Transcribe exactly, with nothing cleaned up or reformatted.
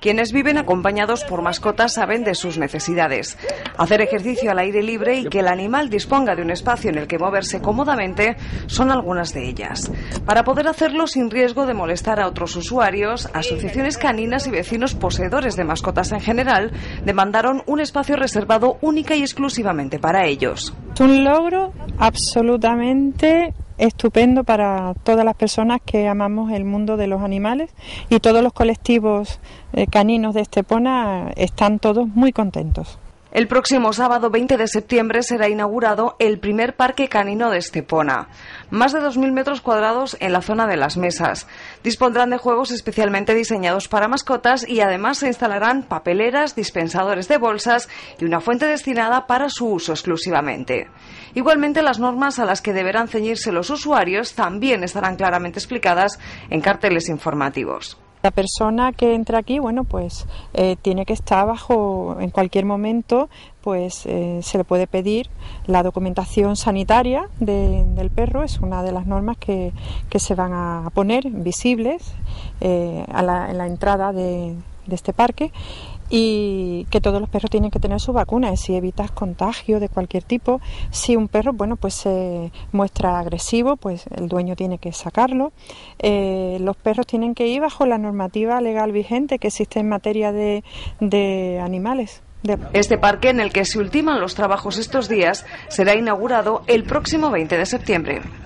Quienes viven acompañados por mascotas saben de sus necesidades. Hacer ejercicio al aire libre y que el animal disponga de un espacio en el que moverse cómodamente son algunas de ellas. Para poder hacerlo sin riesgo de molestar a otros usuarios, asociaciones caninas y vecinos poseedores de mascotas en general demandaron un espacio reservado única y exclusivamente para ellos. Es un logro absolutamente estupendo para todas las personas que amamos el mundo de los animales, y todos los colectivos eh, caninos de Estepona están todos muy contentos. El próximo sábado veinte de septiembre será inaugurado el primer parque canino de Estepona. Más de dos mil metros cuadrados en la zona de las mesas. Dispondrán de juegos especialmente diseñados para mascotas y además se instalarán papeleras, dispensadores de bolsas y una fuente destinada para su uso exclusivamente. Igualmente, las normas a las que deberán ceñirse los usuarios también estarán claramente explicadas en carteles informativos. La persona que entra aquí, bueno, pues eh, tiene que estar bajo, en cualquier momento, pues eh, se le puede pedir la documentación sanitaria de, del perro. Es una de las normas que, que se van a poner visibles eh, a la, en la entrada de, de este parque, y que todos los perros tienen que tener su vacuna, si evitas contagio de cualquier tipo. Si un perro, bueno, pues se muestra agresivo, pues el dueño tiene que sacarlo. Eh, los perros tienen que ir bajo la normativa legal vigente que existe en materia de, de animales. De... Este parque, en el que se ultiman los trabajos estos días, será inaugurado el próximo veinte de septiembre.